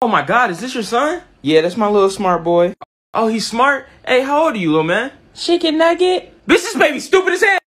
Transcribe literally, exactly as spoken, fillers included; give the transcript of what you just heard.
Oh my God, is this your son? Yeah, that's my little smart boy. Oh, he's smart? Hey, how old are you, little man? Chicken nugget. Bitch, this baby stupid as hell.